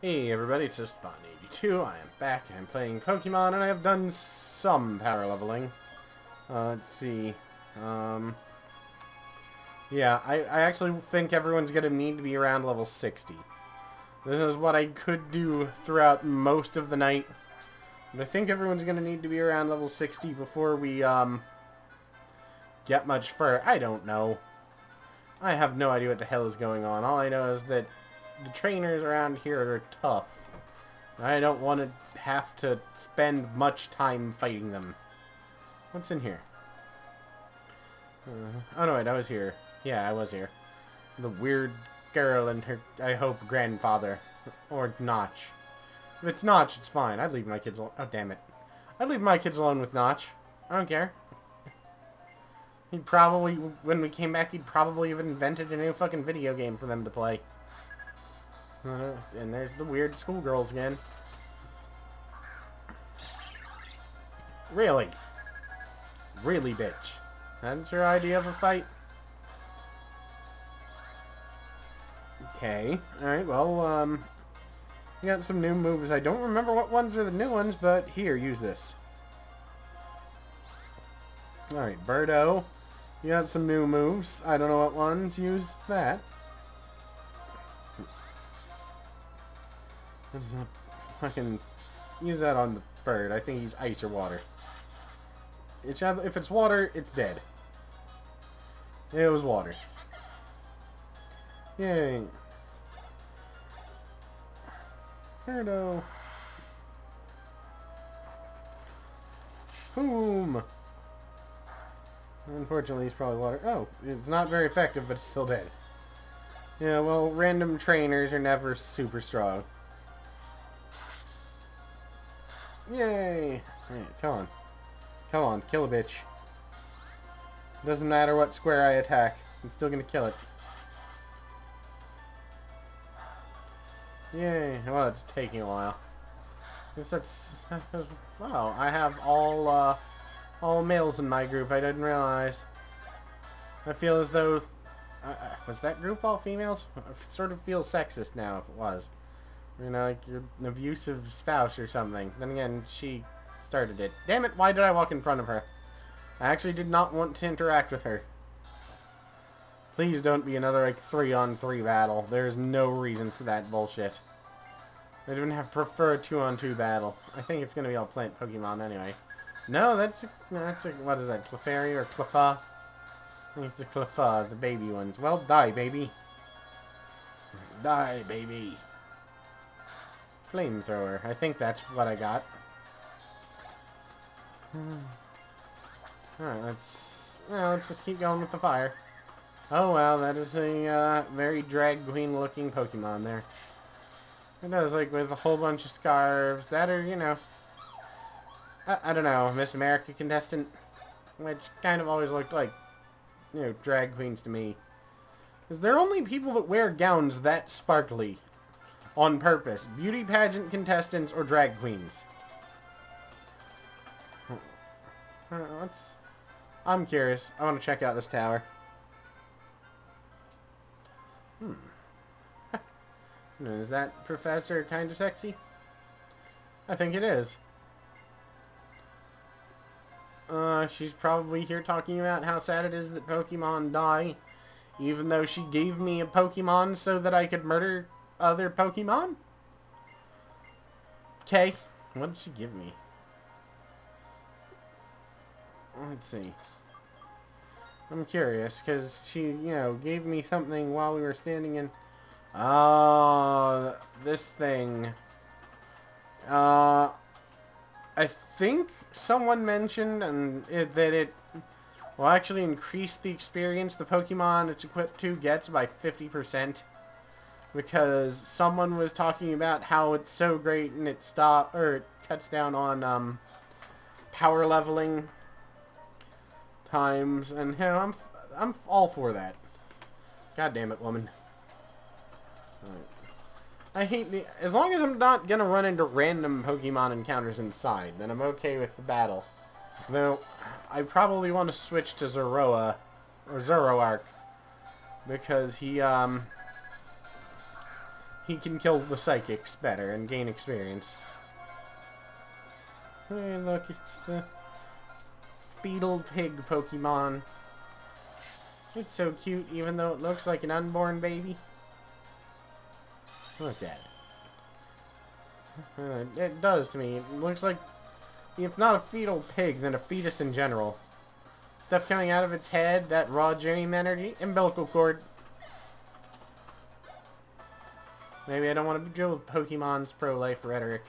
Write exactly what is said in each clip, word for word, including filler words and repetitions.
Hey everybody, it's just Fun eighty-two. I am back. I'm playing Pokemon, and I have done some power leveling. Uh, let's see. Um, yeah, I, I actually think everyone's going to need to be around level sixty. This is what I could do throughout most of the night. But I think everyone's going to need to be around level sixty before we um, get much further. I don't know. I have no idea what the hell is going on. All I know is that the trainers around here are tough. I don't want to have to spend much time fighting them. What's in here? Uh, oh no, wait, I was here. Yeah, I was here. The weird girl and her, I hope, grandfather. Or Notch. If it's Notch, it's fine. I'd leave my kids alone. Oh, damn it. I'd leave my kids alone with Notch. I don't care. He'd probably, when we came back, he'd probably have invented a new fucking video game for them to play. Uh, and there's the weird schoolgirls again. Really? Really, bitch? That's your idea of a fight? Okay. Alright, well, um... you got some new moves. I don't remember what ones are the new ones, but here, use this. Alright, Birdo. You got some new moves. I don't know what ones. Use that. Fucking use that on the bird. I think he's ice or water. It's, if it's water, it's dead. It was water. Yay. Birdo. Boom. Unfortunately, he's probably water. Oh, it's not very effective, but it's still dead. Yeah, well, random trainers are never super strong. Yay! Alright, come on. Come on, kill a bitch. Doesn't matter what square I attack. I'm still gonna kill it. Yay! Well, it's taking a while. Guess that's... wow, I have all, uh... all males in my group. I didn't realize. I feel as though... Uh, was that group all females? I sort of feel sexist now if it was. You know, like you're an abusive spouse or something. Then again, she started it. Damn it, why did I walk in front of her? I actually did not want to interact with her. Please don't be another, like, three on three battle. There's no reason for that bullshit. I even have prefer two on two battle. I think it's going to be all plant Pokemon anyway. No, that's a, that's a, what is that, Clefairy or Cleffa? I think it's a Cleffa, the baby ones. Well, die, baby. Die, baby. Flamethrower. I think that's what I got. Alright, let's... well, let's just keep going with the fire. Oh, well, that is a uh, very drag queen looking Pokemon there. It does, like, with a whole bunch of scarves that are, you know... I, I don't know, Miss America contestant. Which kind of always looked like, you know, drag queens to me. Is there only people that wear gowns that sparkly? On purpose. Beauty pageant contestants or drag queens. Uh, let's, I'm curious. I want to check out this tower. Hmm. Is that professor kind of sexy? I think it is. Uh, she's probably here talking about how sad it is that Pokemon die. Even though she gave me a Pokemon so that I could murder other Pokemon? Okay. What did she give me? Let's see. I'm curious, because she, you know, gave me something while we were standing in... oh, this thing. Uh, I think someone mentioned and it, that it will actually increase the experience the Pokemon it's equipped to gets by fifty percent. Because someone was talking about how it's so great and it stop or it cuts down on um, power leveling times, and you know, I'm I'm all for that. God damn it, woman. Alright. I hate the as long as I'm not gonna run into random Pokemon encounters inside, then I'm okay with the battle. Though I probably want to switch to Zoroa or Zoroark because he um. he can kill the psychics better and gain experience. Hey, look, it's the fetal pig Pokemon. It's so cute, even though it looks like an unborn baby. Look at it. Uh, it does to me. It looks like, if not a fetal pig, then a fetus in general. Stuff coming out of its head, that raw dream energy, umbilical cord. Maybe I don't want to deal with Pokemon's pro-life rhetoric.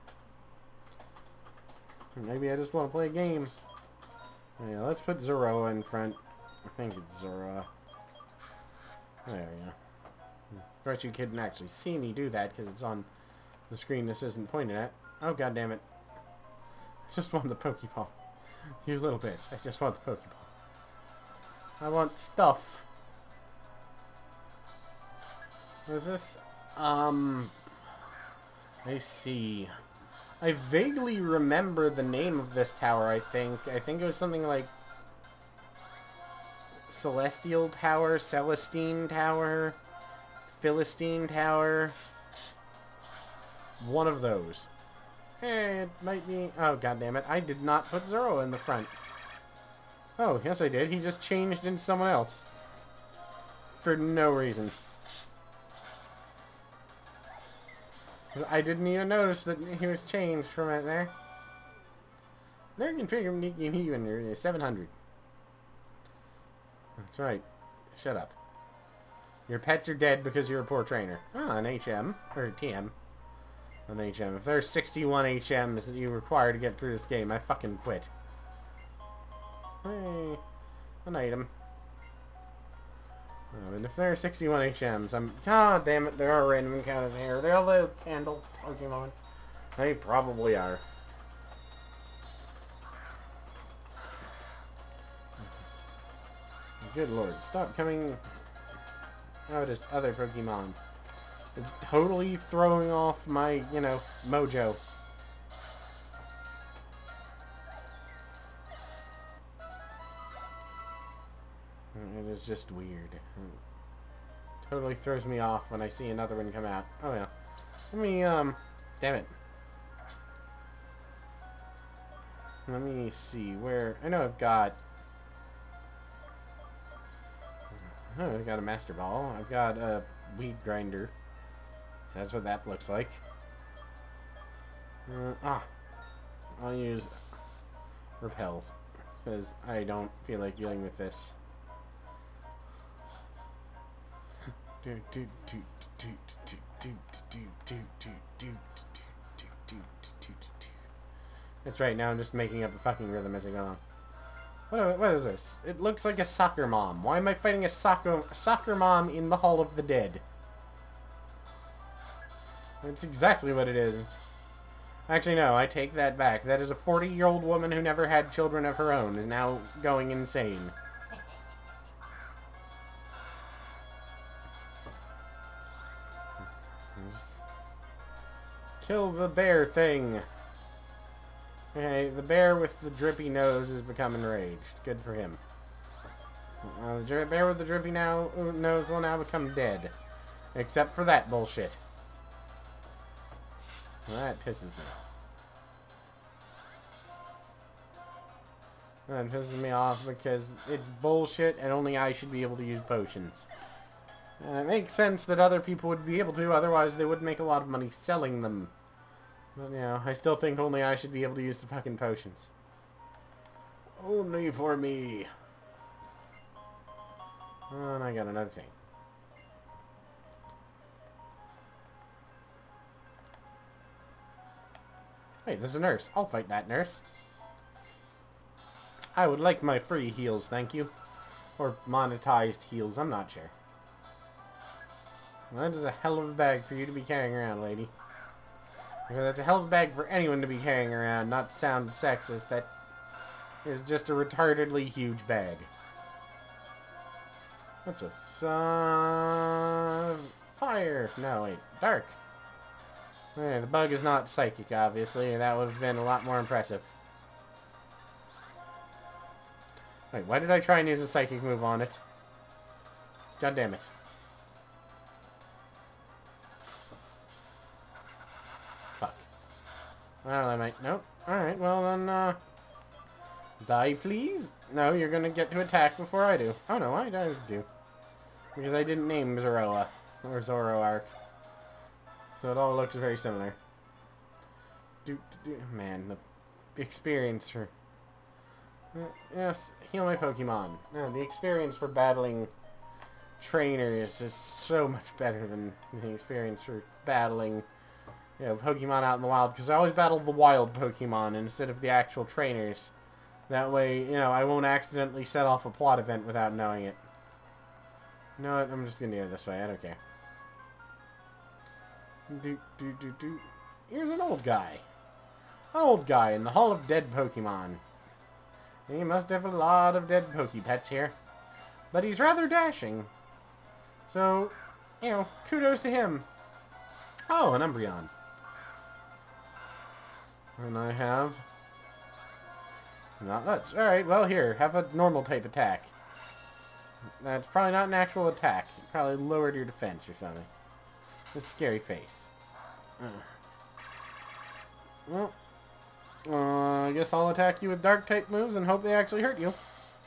Maybe I just want to play a game. Yeah, let's put Zorua in front. I think it's Zorua. There we go. Of course, you couldn't actually see me do that because it's on the screen this isn't pointed at. Oh, god damn it. I just want the Pokeball. You little bitch. I just want the Pokeball. I want stuff. What is this? Um... I see. I vaguely remember the name of this tower, I think. I think it was something like Celestial Tower, Celestine Tower, Philistine Tower. One of those. Eh, it might be... Oh, goddammit. I did not put Zorua in the front. Oh, yes I did. He just changed into someone else. For no reason. I didn't even notice that he was changed from it there. American Figure Union is seven hundred. That's right. Shut up. Your pets are dead because you're a poor trainer. Ah, an H M. Or a T M. An H M. If there's sixty-one H Ms that you require to get through this game, I fucking quit. Hey. An item. Oh, and if there are sixty-one H Ms, I'm... God damn it, there are random encounters here. They're all the candle Pokemon. They probably are. Good lord, stop coming out as other Pokemon. It's totally throwing off my, you know, mojo. It is just weird. It totally throws me off when I see another one come out. Oh yeah. Let me, um... Damn it. Let me see where... I know I've got... Oh, I've got a Master Ball. I've got a Weed Grinder. So that's what that looks like. Uh, ah. I'll use Repels. Because I don't feel like dealing with this. That's right, now I'm just making up the fucking rhythm as I go on. What, what is this? It looks like a soccer mom. Why am I fighting a soccer, soccer mom in the Hall of the Dead? That's exactly what it is. Actually, no, I take that back. That is a forty-year-old woman who never had children of her own is now going insane. Kill the bear thing. Okay, the bear with the drippy nose has become enraged. Good for him. Uh, the bear with the drippy now, nose will now become dead. Except for that bullshit. That pisses me off. That pisses me off because it's bullshit and only I should be able to use potions. And it makes sense that other people would be able to, otherwise they wouldn't make a lot of money selling them. But, you know, I still think only I should be able to use the fucking potions. Only for me. Oh, and I got another thing. Wait, there's a nurse. I'll fight that nurse. I would like my free heals, thank you. Or monetized heals, I'm not sure. Well, that is a hell of a bag for you to be carrying around, lady. Because that's a hell of a bag for anyone to be carrying around, not to sound sexist. That is just a retardedly huge bag. What's this? Uh, fire! No, wait. Dark. Okay, the bug is not psychic, obviously, and that would have been a lot more impressive. Wait, why did I try and use a psychic move on it? God damn it. Well, I might... Nope. Alright, well then, uh... die, please? No, you're gonna get to attack before I do. Oh no, I do. Because I didn't name Zoroa. Or Zoroark. So it all looks very similar. Do, do, man, the experience for... Uh, yes, heal my Pokemon. No, the experience for battling trainers is so much better than the experience for battling, you know, Pokemon out in the wild. Because I always battle the wild Pokemon instead of the actual trainers. That way, you know, I won't accidentally set off a plot event without knowing it. You know what? I'm just gonna go this way. I don't care. Do, do, do, do. Here's an old guy. An old guy in the Hall of Dead Pokemon. He must have a lot of dead Pokepets here. But he's rather dashing. So, you know, kudos to him. Oh, an Umbreon. And I have... Not much. Alright, well here, have a normal type attack. That's probably not an actual attack. You probably lowered your defense or something. A scary face. Uh. Well, uh, I guess I'll attack you with dark type moves and hope they actually hurt you.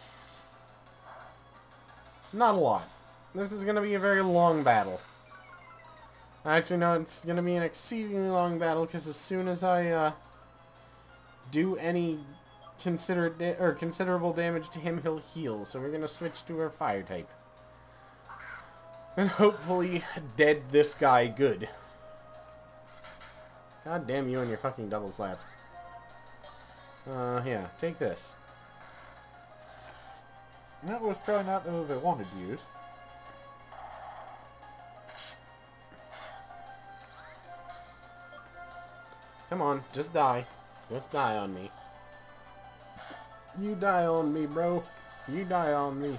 Not a lot. This is going to be a very long battle. Actually, no, it's going to be an exceedingly long battle because as soon as I uh, do any considerate da or considerable damage to him, he'll heal. So we're going to switch to our fire type. And hopefully dead this guy good. God damn you and your fucking double slap. Uh, yeah, take this. That was probably not the move I wanted to use. Come on, just die. Just die on me. You die on me, bro. You die on me.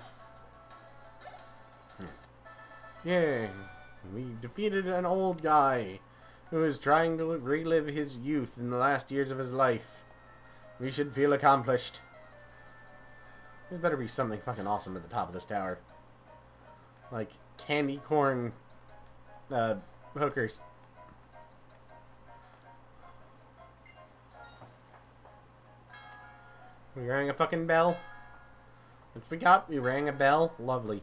Yay. We defeated an old guy who is trying to relive his youth in the last years of his life. We should feel accomplished. There's better be something fucking awesome at the top of this tower. Like candy corn uh, hookers. We rang a fucking bell. What we got? We rang a bell. Lovely.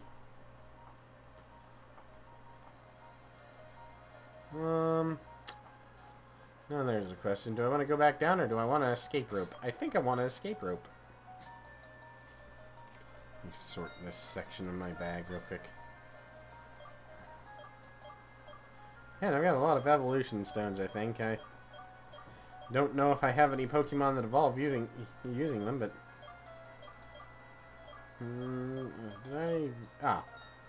Um. Now there's a question. Do I want to go back down or do I want to escape rope? I think I want to escape rope. Let me sort this section of my bag real quick. Man, I've got a lot of evolution stones, I think. I don't know if I have any Pokemon that evolve using using them, but... Mm, did I... Ah.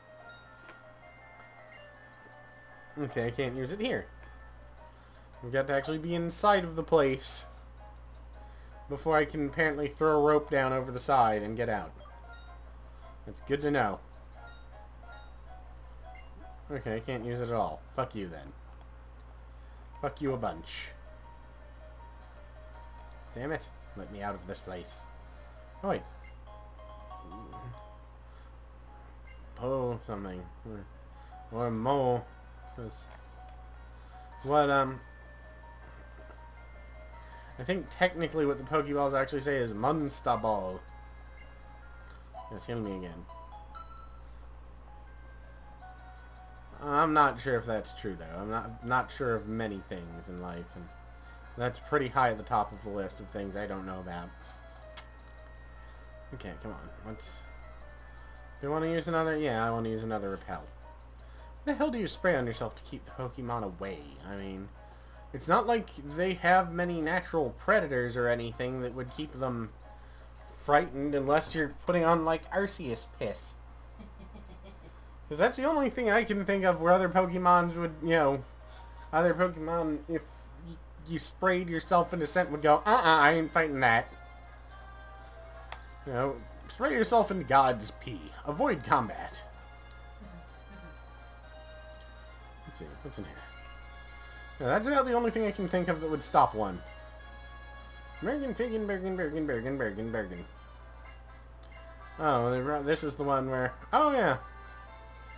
Okay, I can't use it here. I've got to actually be inside of the place before I can apparently throw a rope down over the side and get out. That's good to know. Okay, I can't use it at all. Fuck you then. Fuck you a bunch. Damn it. Let me out of this place. Oh wait. Po something. Or mo. What, um... I think technically what the Pokeballs actually say is Munstaball. Yes, heal me again. I'm not sure if that's true though. I'm not not sure of many things in life, and that's pretty high at the top of the list of things I don't know about. Okay, come on. Let's... Do you want to use another? Yeah, I want to use another repel. What the hell do you spray on yourself to keep the Pokemon away? I mean, it's not like they have many natural predators or anything that would keep them frightened unless you're putting on, like, Arceus piss. Because that's the only thing I can think of where other Pokemons would, you know, other Pokemon, if y you sprayed yourself into scent, would go, uh-uh, I ain't fighting that. You know, spray yourself into God's pee. Avoid combat. Let's see, what's in here? Yeah, that's about the only thing I can think of that would stop one. Bergen, Figgin, Bergen, Bergen, Bergen, Bergen, Bergen. Oh, this is the one where... Oh, yeah.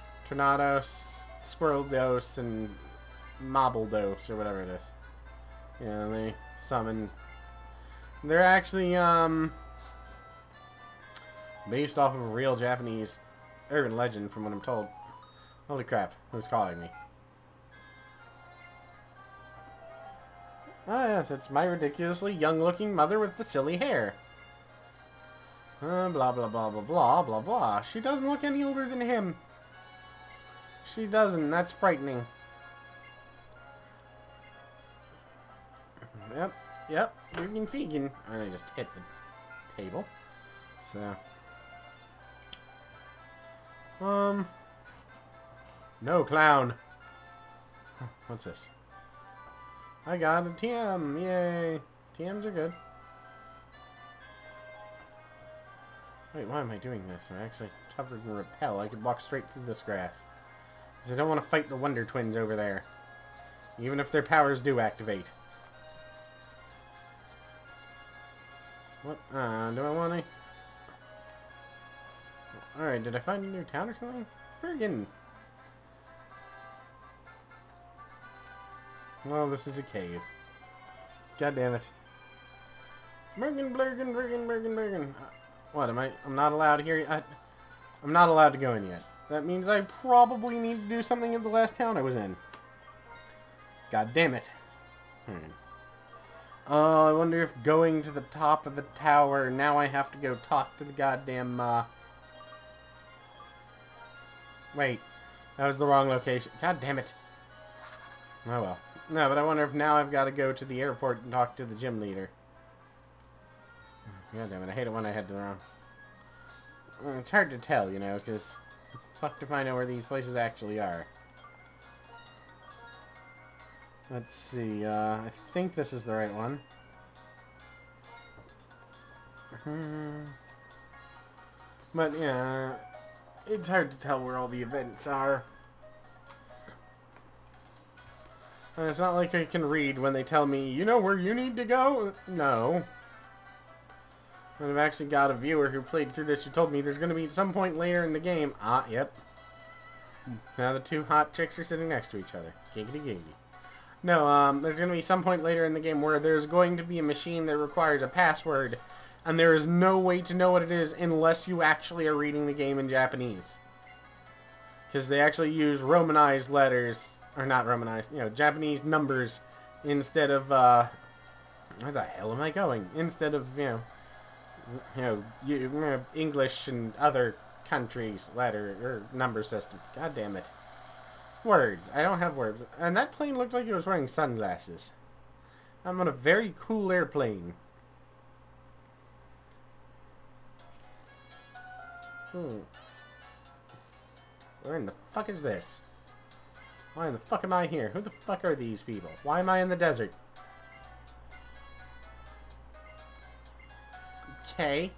Tornados, Squirrel Dose, and Mobble Dose, or whatever it is. Yeah, they summon. They're actually um based off of a real Japanese urban legend, from what I'm told. Holy crap! Who's calling me? Ah, yes, it's my ridiculously young-looking mother with the silly hair. Uh, blah, blah, blah, blah, blah, blah, blah. She doesn't look any older than him. She doesn't. That's frightening. Yep, yep. Vegan, vegan. I just hit the table. So. Um. No, clown. Huh, what's this? I got a T M. Yay. T Ms are good. Wait, why am I doing this? I actually covered and repel. I could walk straight through this grass. Because I don't want to fight the Wonder Twins over there. Even if their powers do activate. What? Uh, do I want to... Alright, did I find a new town or something? Friggin'. Oh, this is a cave. God damn it. Bergen, Bergen, Bergen, Bergen, Bergen. Uh, what, am I... I'm not allowed here... I, I'm not allowed to go in yet. That means I probably need to do something in the last town I was in. God damn it. Hmm. Oh, I wonder if going to the top of the tower, now I have to go talk to the goddamn, uh... Wait. That was the wrong location. God damn it. Oh well. No, but I wonder if now I've got to go to the airport and talk to the gym leader. God damn it, I hate it when I head to the wrong... Well, it's hard to tell, you know, because... Fuck if I know where these places actually are. Let's see, uh, I think this is the right one. But, yeah, it's hard to tell where all the events are. And it's not like I can read when they tell me, you know where you need to go? No. And I've actually got a viewer who played through this who told me there's going to be at some point later in the game. Ah, yep. Now the two hot chicks are sitting next to each other. Giggity giggity. No, um, there's going to be some point later in the game where there's going to be a machine that requires a password, and there is no way to know what it is unless you actually are reading the game in Japanese. Because they actually use Romanized letters, or not Romanized, you know, Japanese numbers instead of, uh, where the hell am I going? Instead of, you know, you know, you, you know English and other countries' letter, or number system. God damn it. Words. I don't have words. And that plane looked like it was wearing sunglasses. I'm on a very cool airplane. Hmm. Where in the fuck is this? Why in the fuck am I here? Who the fuck are these people? Why am I in the desert? Okay.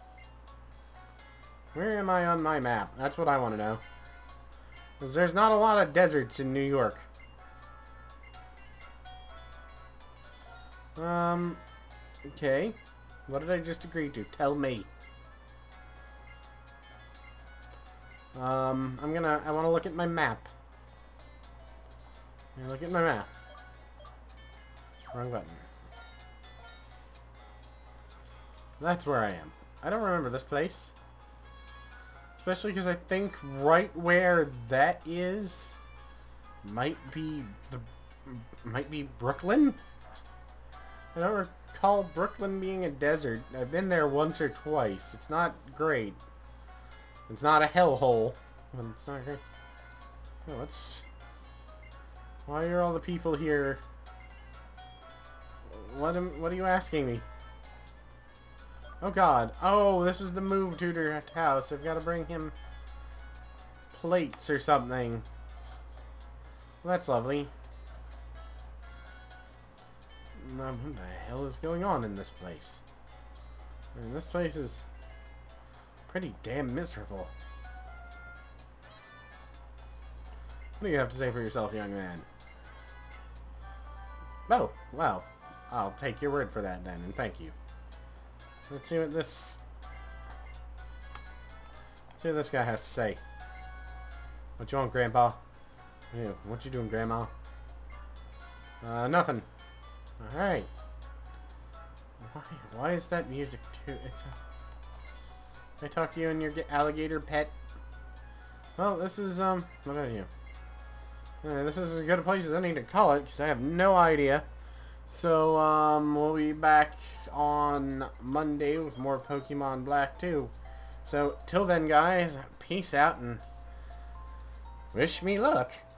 Where am I on my map? That's what I want to know. Because there's not a lot of deserts in New York. Um, okay. What did I just agree to? Tell me. Um, I'm gonna, I want to look at my map. I'm gonna look at my map. Wrong button. That's where I am. I don't remember this place. Especially because I think right where that is might be the might be Brooklyn. I don't recall Brooklyn being a desert. I've been there once or twice. It's not great. It's not a hellhole, but it's not great. Oh, what's why are all the people here? What am what are you asking me? Oh god. Oh, this is the move tutor house. I've got to bring him plates or something. Well, that's lovely. Um, what the hell is going on in this place? I mean, this place is pretty damn miserable. What do you have to say for yourself, young man? Oh, well, I'll take your word for that then, and thank you. Let's see what this... Let's see what this guy has to say. What you want, Grandpa? Ew, what you doing, Grandma? Uh, nothing. Alright. Why, why is that music too? It's a... Can I talk to you and your alligator pet? Well, this is, um, what are you? Uh, this is as good a place as any to call it, because I have no idea. So, um, we'll be back on Monday with more Pokemon Black two. So, till then, guys, peace out and wish me luck.